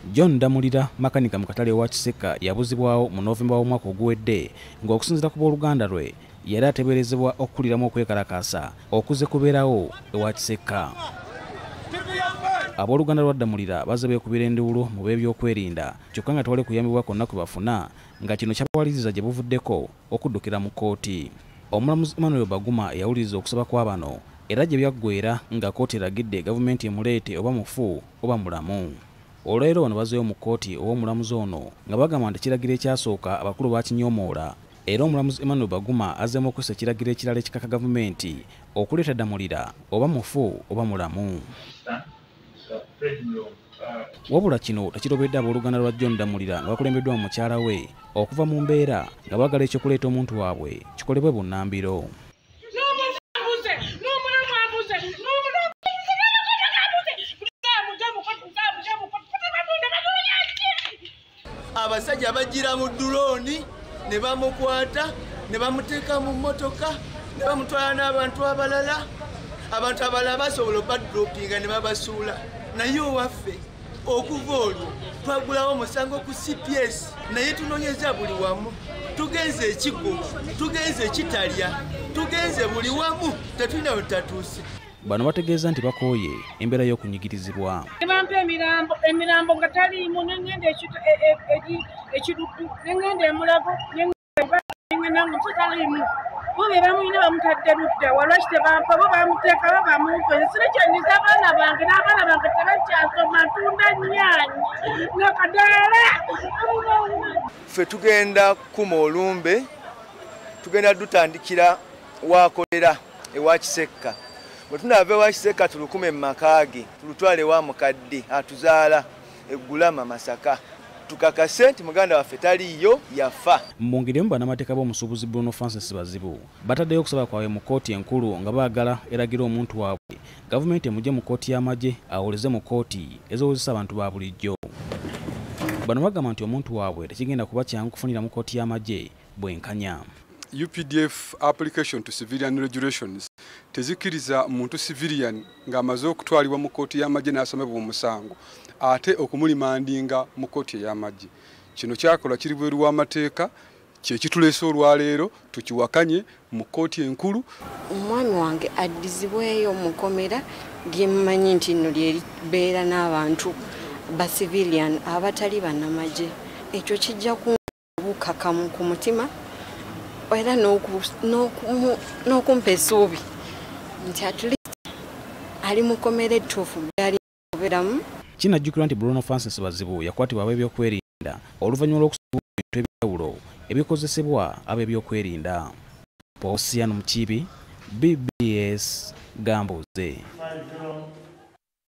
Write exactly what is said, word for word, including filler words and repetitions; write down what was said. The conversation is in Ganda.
John Damulira makanika mu katale wa Kiseka yabuzibwawo mu Novemba w'omwaka oguwedde ng'okusinziira ku booluganda lwe yali ateeberezebwa okukuliramu okwekalakaasa okuze kubeerawo ewa Kiseka. Abooluganda lwa Damulira bazze beekubira enduulu mu b'ebyokwerinda kyokka nga tewali kuyambibwa kwonna kwe bafuna nga kino kyabawaliriza gye buvuddeko okuddukira mu kkooti. Omulamuzi Emmanuel Baguma yawuliriza okusaba kwa bano era gye byaggweera nga kkooti eragidde gavumenti emuleete oba mufu oba mulamu. Olwaleero bano bazzeeyo mu kkooti ow'omulamuzi ono nga bagamba nti ekiragiro ekyasooka abakulu bakinyoomoola era omulamuzi Emmanuel Baguma azzeemu okussa ekiragiro ekirala ekikaka gavumenti okuleeta Damulira oba mufu oba mulamu. Wabula kino tekirobedde abooluganda lwa John Damulira nga bakulembeddwa mu mukyala we okuva mu mbeera nga baagala ekyokuleeta omuntu waabwe kikolebwe bunnambiro. Abasajja bajjira mu dulooni ne bamukwata ne bamuteeka mu mmotoka ne bamutwala n'abantu abalala. Abantu abalala basobola obbadropinga ne babasuula. Naye owaffe okuva olwo twagulawo omusango ku C P S naye tunoonyeza buli wamu. Tugenze ekigo, tugenze ekitalya, tugenze buli wamu tetulina we tutatuuse. Bano bategeeza nti bakooye embeera y'okunyigirizibwa. Bampa emirambo emirambo nga taliimu n'engenda ekiduddu n'engenda emulago n'engenda taliimu. Bo be bamuyina bamutadde ludda walwaki tebampa bo bamuteeka bo bamunkweza. Sirekyandiza abaana bange n'abaana bange tebakyasoma ntunda nnyaanyi nakadaala. Ffe tugenda kuma olumbe tugenda dutandikira waakolera ewa Kiseka. Bwe tunaava ewa Kiseka tulukume mu maka ge tulutwale wa mukadde atuzaala eggulama Masaka. Tukakase nti muganda waffe taliiyo yafa. Mbungiremu bannamateeka b'omusuubuzi Bruno Francis Bazibu bataddeyo okusaba kwabwe mu kkooti enkulu nga baagala eragira omuntu waabwe gavumenti emugye mu kkooti y'amagye awoleze mu kkooti ezowozesa abantu ba bulijjo. Bano bagamba nti omuntu waabwe tekigenda kuba kyangu kufunira mu kkooti y'amagye bwenkanya. U P D F application to civilian regulations tezikiriza muntu civilian ng'amaze okutwalibwa mu kkooti y'amagye n'asomebwa omusango ate okumulimandinga mu kkooti y'amagye. Kino kyakola kiri bweru w'amateeka kye kituleese olwaleero tukiwakanye mu kkooti enkulu. Omwami wange addizibweyo mu kkomera lye mmanyi nti nno lye libeera n'abantu ba civilian abatali bannamagye. Ekyo kijja kubukakamu ku mutima era n'okumpa essuubi nti at least ali mu kkomera ettuufu gyali kubeeramu. Kinajjukirwa nti Bruno Francis Bazibu yakwatibwa ab'ebyokwerinda oluvannyuma lw'okusibwa ebintu eby'enjawulo ebikozesebwa ab'ebyokwerinda. Paul Siano Mukiibi, B B S Gambuze.